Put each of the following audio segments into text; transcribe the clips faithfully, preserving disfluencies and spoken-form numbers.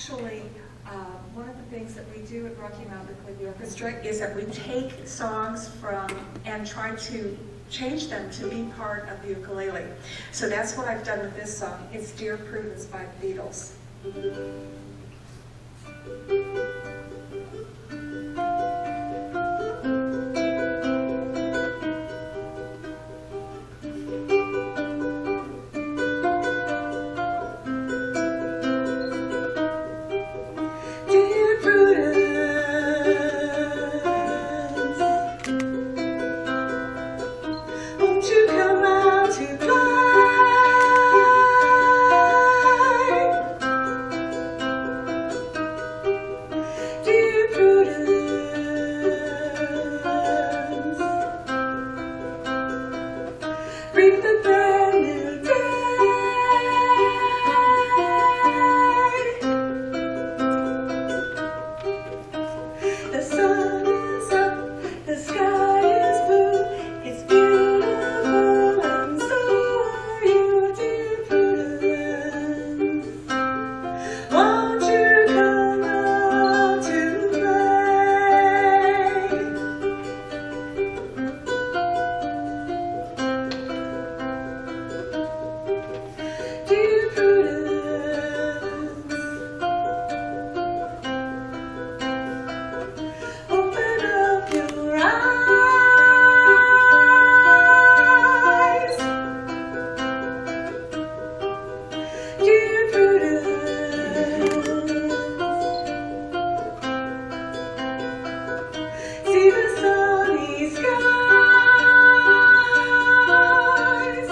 actually, uh, one of the things that we do at Rocky Mountain Ukulele Orchestra is that we take songs from and try to change them to be part of the ukulele. So that's what I've done with this song. It's Dear Prudence by the Beatles. Dear Prudence, won't you come out to play? Dear Prudence, bring the brand new day. The sun is up, the sky is blue, it's beautiful, and so are you, dear Prudence. Won't you come out to play? Dear Prudence, open up your eyes. Dear Prudence, see the sunny skies.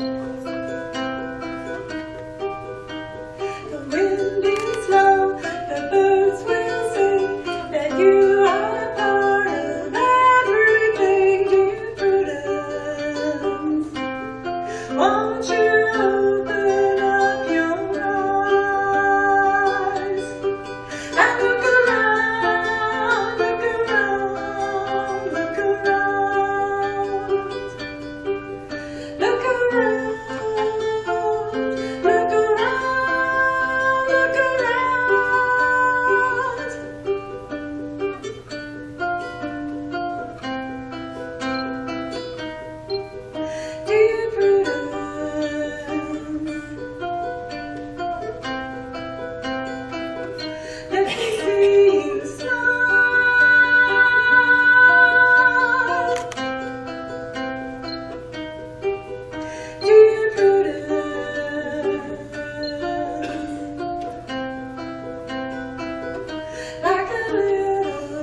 The wind is low, the birds will sing, that you are part of everything, dear Prudence. Won't you open up your eyes and look around, look around, look around, look around, look around, look around. Dear Prudence, let me see you smile. Dear Prudence, like a little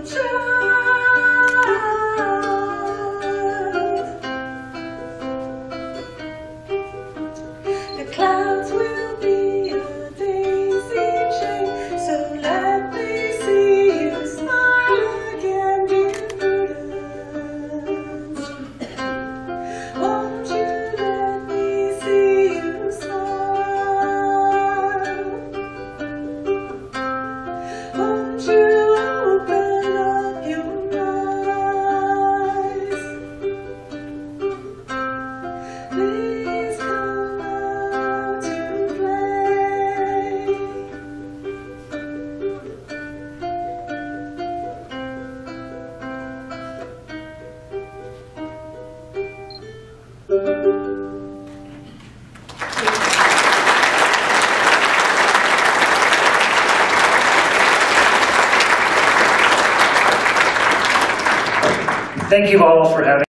child. The clouds will be a daisy chain, so let me see you smile again, dear Prudence. Won't you let me see you smile? Won't you open up your eyes? Please come out to play. Thank you all for having